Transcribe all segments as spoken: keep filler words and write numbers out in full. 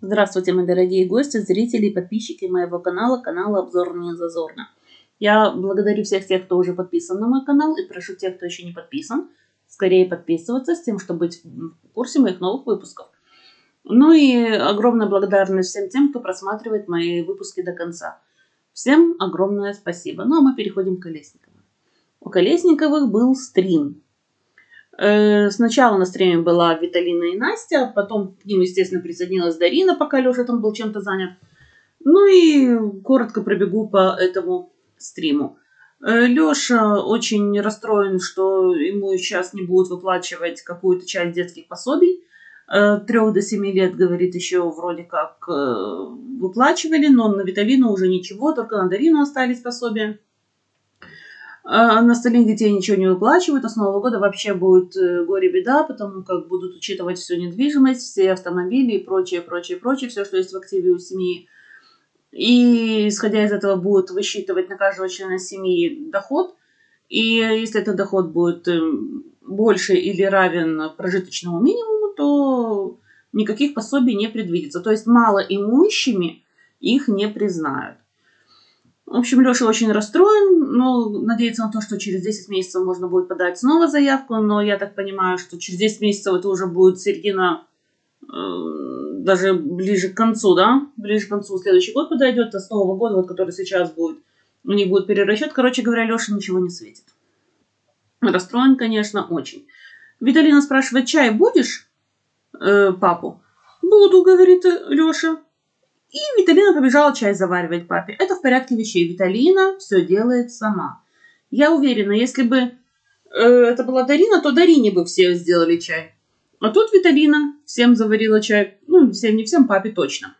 Здравствуйте, мои дорогие гости, зрители и подписчики моего канала, канала Обзор не зазорно. Я благодарю всех тех, кто уже подписан на мой канал, и прошу тех, кто еще не подписан, скорее подписываться, с тем, чтобы быть в курсе моих новых выпусков. Ну и огромная благодарность всем тем, кто просматривает мои выпуски до конца. Всем огромное спасибо. Ну а мы переходим к Колесниковым. У Колесниковых был стрим. Сначала на стриме была Виталина и Настя, потом к ним, естественно, присоединилась Дарина, пока Леша там был чем-то занят. Ну и коротко пробегу по этому стриму. Леша очень расстроен, что ему сейчас не будут выплачивать какую-то часть детских пособий. Трех до семи лет, говорит, еще вроде как выплачивали, но на Виталину уже ничего, только на Дарину остались пособия. А на остальных детей ничего не выплачивают, а с Нового года вообще будет горе-беда, потому как будут учитывать всю недвижимость, все автомобили и прочее, прочее, прочее, все, что есть в активе у семьи. И, исходя из этого, будут высчитывать на каждого члена семьи доход. И если этот доход будет больше или равен прожиточному минимуму, то никаких пособий не предвидится. То есть малоимущими их не признают. В общем, Леша очень расстроен, но надеется на то, что через десять месяцев можно будет подать снова заявку, но я так понимаю, что через десять месяцев это уже будет середина, э, даже ближе к концу, да, ближе к концу следующий год подойдет, а с Нового года, вот, который сейчас будет, у них будет перерасчет. Короче говоря, Леше ничего не светит. Расстроен, конечно, очень. Виталина спрашивает: чай будешь, э, папу? Буду, говорит Леша. И Виталина побежала чай заваривать папе. Это в порядке вещей. Виталина все делает сама. Я уверена, если бы э, это была Дарина, то Дарине бы все сделали чай. А тут Виталина всем заварила чай. Ну, всем, не всем, папе точно.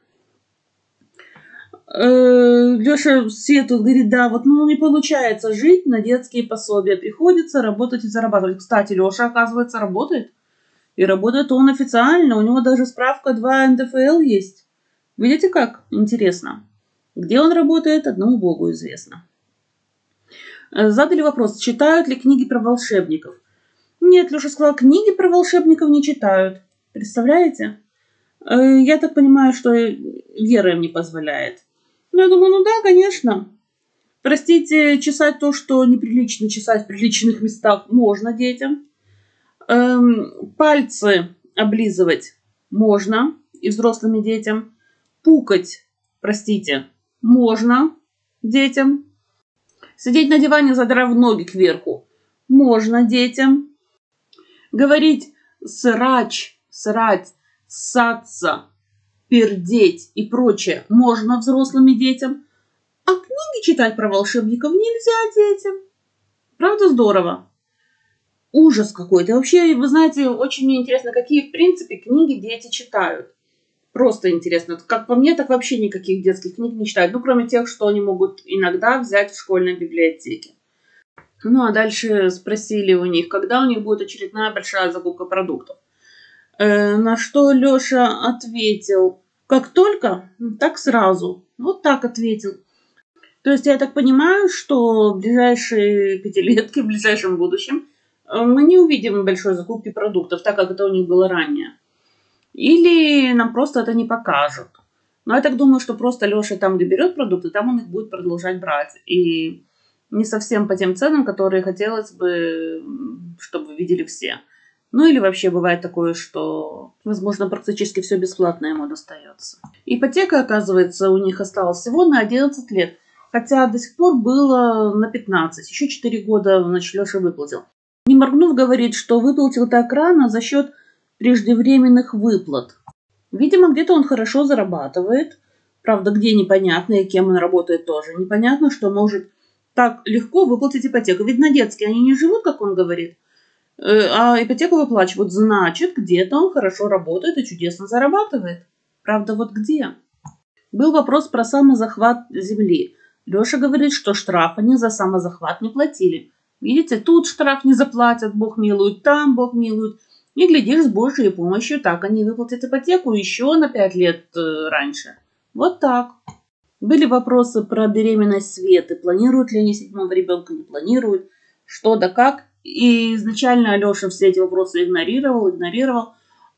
Э, Леша сетует, говорит: да, вот ну не получается жить на детские пособия. Приходится работать и зарабатывать. Кстати, Леша, оказывается, работает. И работает он официально. У него даже справка два эн дэ эф эл есть. Видите, как интересно? Где он работает, одному Богу известно. Задали вопрос, читают ли книги про волшебников. Нет, Леша сказал, книги про волшебников не читают. Представляете? Я так понимаю, что вера им не позволяет. Ну, я думаю, ну да, конечно. Простите, чесать то, что неприлично чесать в приличных местах, можно детям. Пальцы облизывать можно и взрослым, и детям. Пукать, простите, можно детям. Сидеть на диване, задрав ноги кверху, можно детям. Говорить срач, срать, ссаться, пердеть и прочее можно взрослым и детям. А книги читать про волшебников нельзя детям. Правда здорово? Ужас какой-то. Вообще, вы знаете, очень мне интересно, какие в принципе книги дети читают. Просто интересно. Как по мне, так вообще никаких детских книг не читают. Ну, кроме тех, что они могут иногда взять в школьной библиотеке. Ну, а дальше спросили у них, когда у них будет очередная большая закупка продуктов. Э, на что Леша ответил: как только, так сразу. Вот так ответил. То есть я так понимаю, что в ближайшие пятилетки, в ближайшем будущем мы не увидим большой закупки продуктов, так как это у них было ранее. Или нам просто это не покажут. Но я так думаю, что просто Леша там, где берет продукты, там он их будет продолжать брать. И не совсем по тем ценам, которые хотелось бы, чтобы видели все. Ну или вообще бывает такое, что, возможно, практически все бесплатно ему достается. Ипотека, оказывается, у них осталась всего на одиннадцать лет. Хотя до сих пор было на пятнадцать. Еще четыре года, значит, Леша выплатил. Не моргнув, говорит, что выплатил так рано за счет преждевременных выплат. Видимо, где-то он хорошо зарабатывает. Правда, где непонятно, и кем он работает тоже. Непонятно, что может так легко выплатить ипотеку. Ведь на детские они не живут, как он говорит, а ипотеку выплачивают. Значит, где-то он хорошо работает и чудесно зарабатывает. Правда, вот где? Был вопрос про самозахват земли. Леша говорит, что штраф они за самозахват не платили. Видите, тут штраф не заплатят, Бог милует, там Бог милует. И, глядишь, с Божьей помощью так они выплатят ипотеку еще на пять лет э, раньше. Вот так. Были вопросы про беременность Светы. Планируют ли они седьмого ребенка, не планируют. Что да как. И изначально Алеша все эти вопросы игнорировал, игнорировал.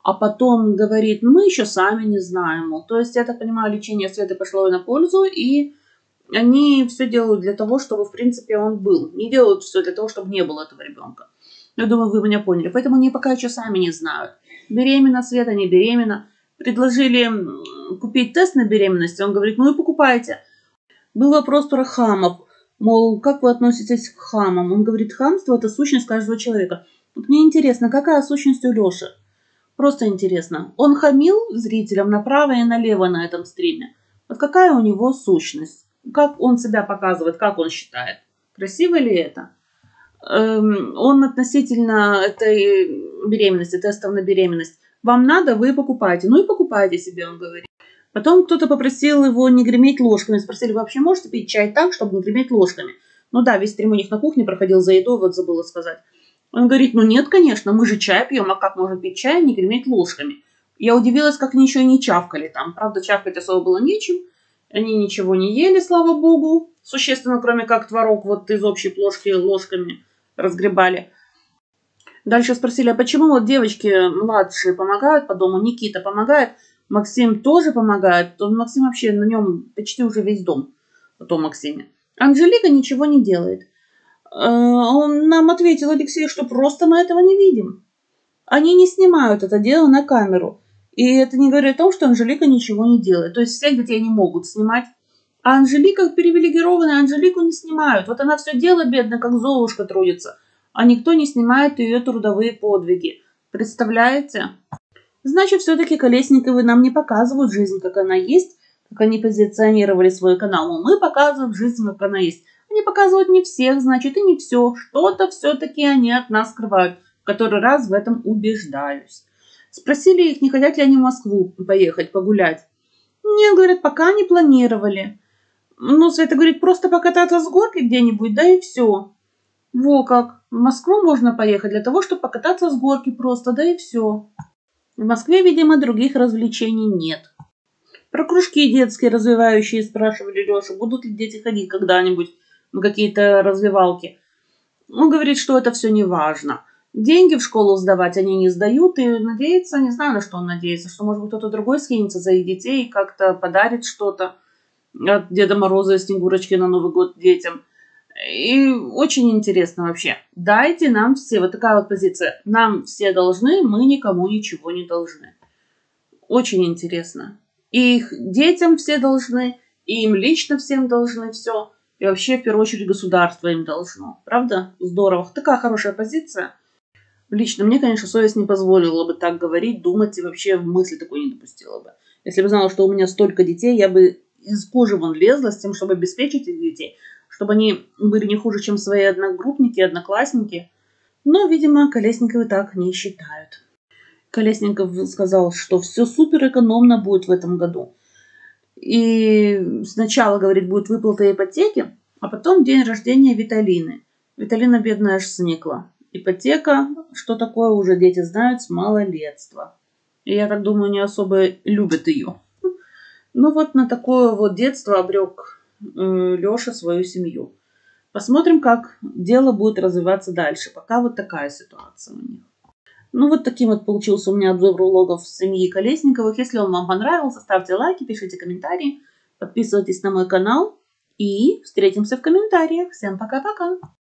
а потом говорит, мы еще сами не знаем. Мол. То есть, я так понимаю, лечение Светы пошло на пользу, и они все делают для того, чтобы, в принципе, он был. Не делают все для того, чтобы не было этого ребенка. Я думаю, вы меня поняли. Поэтому они пока еще сами не знают. Беременна Света, не беременна. Предложили купить тест на беременность. Он говорит, ну и покупайте. Был вопрос про хамов. Мол, как вы относитесь к хамам? Он говорит, хамство – это сущность каждого человека. Вот мне интересно, какая сущность у Леши? Просто интересно. Он хамил зрителям направо и налево на этом стриме. Вот какая у него сущность? Как он себя показывает, как он считает? Красиво ли это? Эм, он относительно этой беременности, тестов на беременность. Вам надо, вы покупаете. Ну и покупайте себе, он говорит. Потом кто-то попросил его не греметь ложками. Спросили, вы вообще можете пить чай так, чтобы не греметь ложками? Ну да, весь стрим у них на кухне проходил за едой, вот забыла сказать. Он говорит, ну нет, конечно, мы же чай пьем, а как можно пить чай и не греметь ложками? Я удивилась, как они еще и не чавкали там. Правда, чавкать особо было нечем. Они ничего не ели, слава богу. Существенно, кроме как творог вот из общей плошки ложками разгребали. Дальше спросили, а почему вот девочки младшие помогают по дому? Никита помогает, Максим тоже помогает. Он, Максим вообще, на нем почти уже весь дом, о том Максиме. Анжелика ничего не делает. Он нам ответил, Алексей, что просто мы этого не видим. Они не снимают это дело на камеру. И это не говорит о том, что Анжелика ничего не делает. То есть всех детей не могут снимать. А Анжелика привилегированная, Анжелику не снимают. Вот она все дело бедно, как Золушка трудится. А никто не снимает ее трудовые подвиги. Представляете? Значит, все-таки Колесниковы нам не показывают жизнь, как она есть, как они позиционировали свой канал. Но мы показываем жизнь, как она есть. Они показывают не всех, значит, и не все. Что-то все-таки они от нас скрывают. В который раз в этом убеждаюсь. Спросили их, не хотят ли они в Москву поехать погулять. Нет, говорят, пока не планировали. Ну, Света говорит, просто покататься с горки где-нибудь, да и все. Во как, в Москву можно поехать для того, чтобы покататься с горки просто, да и все. В Москве, видимо, других развлечений нет. Про кружки детские развивающие спрашивали Лешу, будут ли дети ходить когда-нибудь на какие-то развивалки. Он говорит, что это все не важно. Деньги в школу сдавать они не сдают, и надеется, не знаю, на что он надеется, что, может быть, кто-то другой скинется за их детей и как-то подарит что-то от Деда Мороза и Снегурочки на Новый год детям. И очень интересно вообще. Дайте нам все, вот такая вот позиция. Нам все должны, мы никому ничего не должны. Очень интересно. И их детям все должны, и им лично всем должны все. И вообще, в первую очередь, государство им должно. Правда? Здорово. Такая хорошая позиция. Лично мне, конечно, совесть не позволила бы так говорить, думать и вообще в мысли такой не допустила бы. Если бы знала, что у меня столько детей, я бы из кожи вон лезла с тем, чтобы обеспечить этих детей, чтобы они были не хуже, чем свои одногруппники, одноклассники. Но, видимо, Колесниковы так не считают. Колесников сказал, что все супер экономно будет в этом году. И сначала, говорит, будет выплата ипотеки, а потом день рождения Виталины. Виталина бедная аж сникла. Ипотека, что такое, уже дети знают с малолетства. И я так думаю, не особо любят ее. Ну вот на такое вот детство обрек э, Леша свою семью. Посмотрим, как дело будет развиваться дальше. Пока вот такая ситуация у них. Ну вот таким вот получился у меня обзор влогов семьи Колесниковых. Если он вам понравился, ставьте лайки, пишите комментарии, подписывайтесь на мой канал. И встретимся в комментариях. Всем пока-пока!